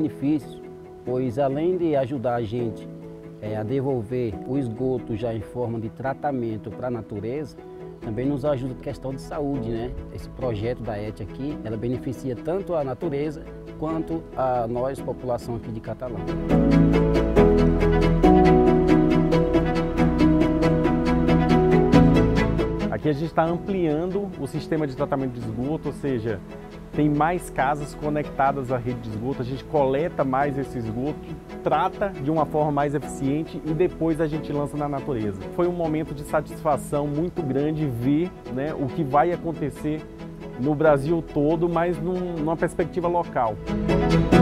benefícios, pois além de ajudar a gente a devolver o esgoto já em forma de tratamento para a natureza, também nos ajuda na questão de saúde, né? Esse projeto da ET aqui, ela beneficia tanto a natureza quanto a nós, população aqui de Catalão. Aqui a gente está ampliando o sistema de tratamento de esgoto, ou seja, tem mais casas conectadas à rede de esgoto, a gente coleta mais esse esgoto, trata de uma forma mais eficiente e depois a gente lança na natureza. Foi um momento de satisfação muito grande ver, né, o que vai acontecer no Brasil todo, mas numa perspectiva local.